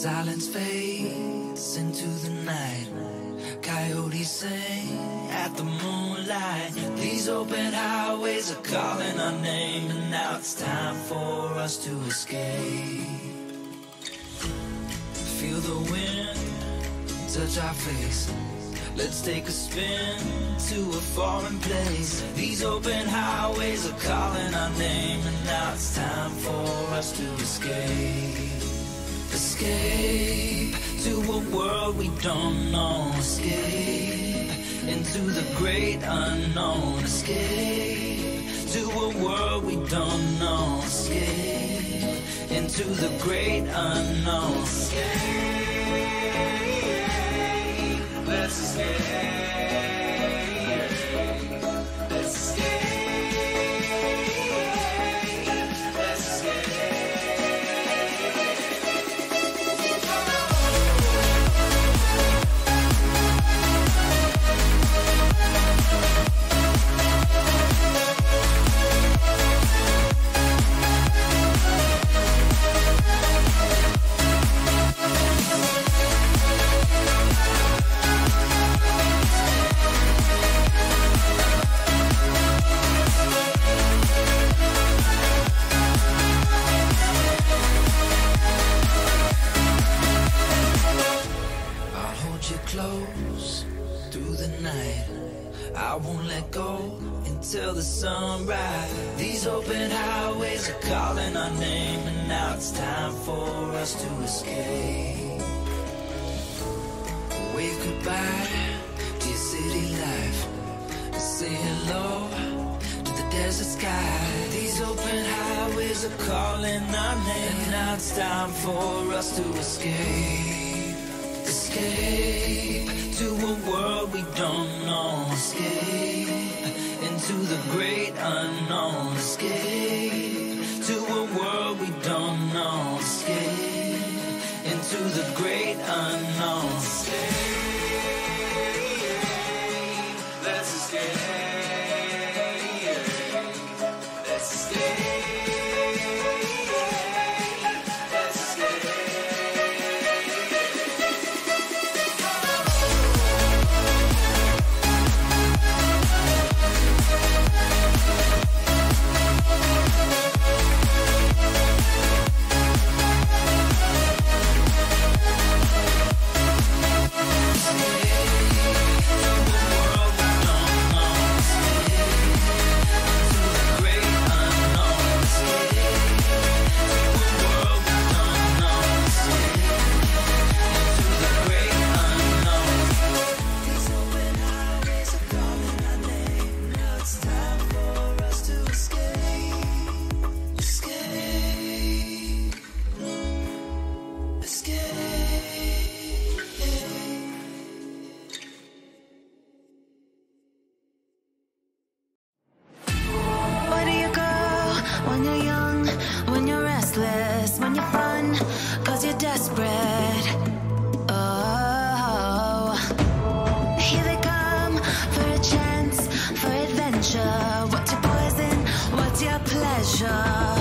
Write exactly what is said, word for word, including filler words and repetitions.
Silence fades into the night. Coyotes sing at the moonlight. These open highways are calling our name, and now it's time for us to escape. Feel the wind touch our face. Let's take a spin to a foreign place. These open highways are calling our name, and now it's time for us to escape. Escape to a world we don't know. Escape into the great unknown. Escape to a world we don't know. Escape into the great unknown. Escape, let's escape. Let's escape. Close through the night, I won't let go until the sunrise. These open highways are calling our name, and now it's time for us to escape. Wave goodbye to your city life, say hello to the desert sky. These open highways are calling our name, and now it's time for us to escape. Escape to a world we don't know. Escape into the great unknown. Escape to a world we don't know. Escape into the great unknown. Escape, let's escape. Let's escape. When you're young, when you're restless, when you're fun, cause you're desperate. Oh, here they come for a chance, for adventure. What's your poison? What's your pleasure?